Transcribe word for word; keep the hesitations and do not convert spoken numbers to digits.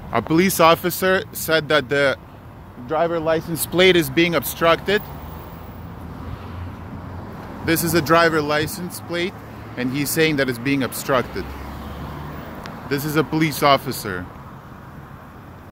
A police officer said that the driver license plate is being obstructed. This is a driver license plate, and he's saying that it's being obstructed. This is a police officer.